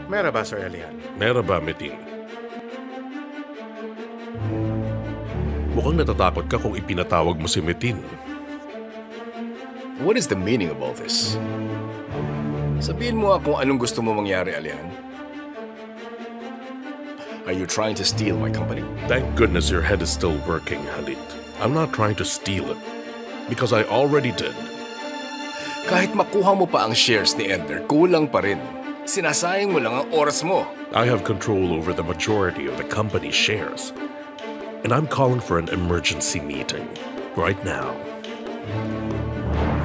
Merhaba, Sir Elian. Merhaba, Metin. Mukhang natatakot ka kung ipinatawag mo si Metin. What is the meaning of all this? Sabihin mo kung anong gusto mo mangyari, Elian. Are you trying to steal my company? Thank goodness your head is still working, Halit. I'm not trying to steal it. Because I already did. Kahit makuha mo pa ang shares ni Ender, kulang pa rin. Sinasayang mo lang ang oras mo. I have control over the majority of the company's shares. And I'm calling for an emergency meeting right now.